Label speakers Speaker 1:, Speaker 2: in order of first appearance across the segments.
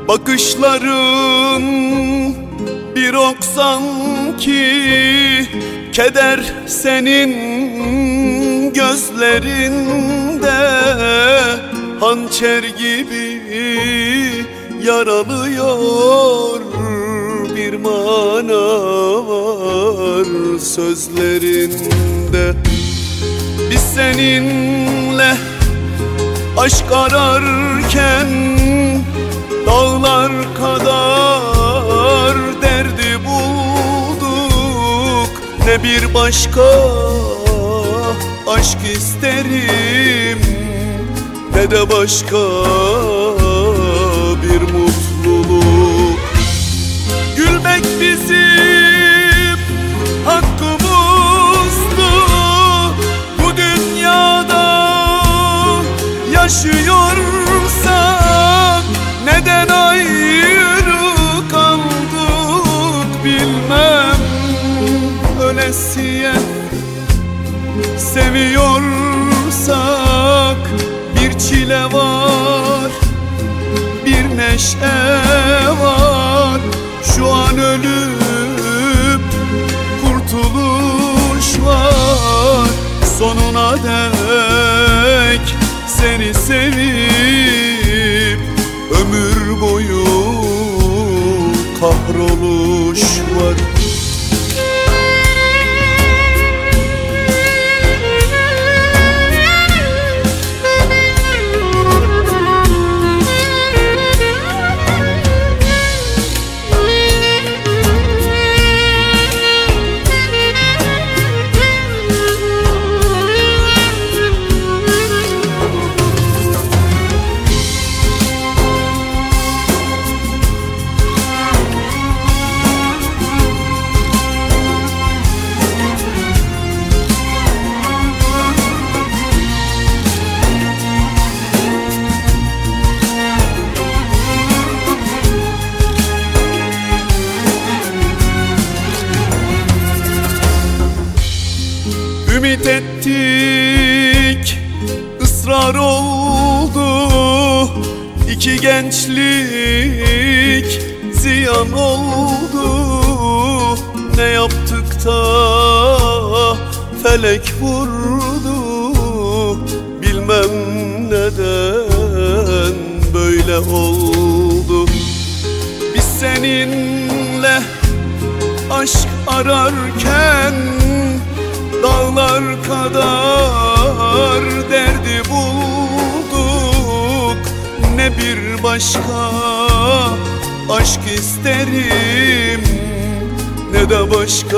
Speaker 1: Bakışların bir ok sanki, keder senin gözlerinde, hançer gibi yaralıyor bir mana var sözlerinde. Biz seninle aşk ararken dağlar kadar derdi bulduk. Ne bir başka aşk isterim, ne de başka bir mutluluk. Gülmek bizim hakkımızdı, bu dünyada yaşıyorsak neden ayrı kaldık bilmem. Ölesiye seviyorsak bir çile var, bir neşe var. Şu an ölüp kurtuluş var. Sonuna dek seni sevip ömür boyu kahroluş var. Ümit ettik, ısrar oldu. İki gençlik ziyan oldu. Ne yaptık da felek vurdu, bilmem neden böyle oldu. Biz seninle aşk ararken dağlar kadar derdi bulduk. Ne bir başka aşk isterim, ne de başka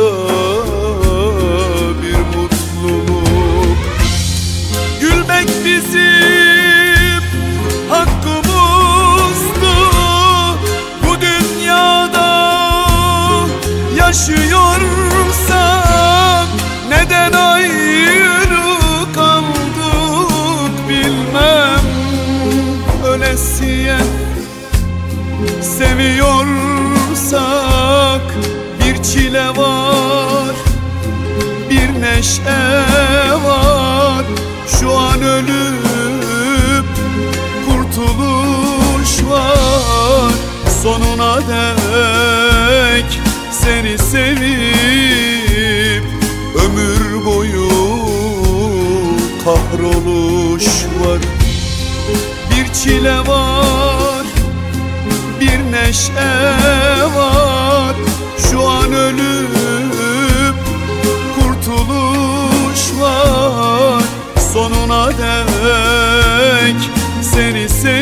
Speaker 1: bir mutluluk. Gülmek bizim hakkımızdı, bu dünyada yaşıyorsak neden ayrı kaldık bilmem. Ölesiye seviyorsak bir çile var, bir neşe var. Şu an ölüp kurtuluş var. Sonuna dek seni sevip ömür boyu kahroluş var. Bir çile var, bir neşe var. Şu an ölüp kurtuluş var. Sonuna dek seni sevip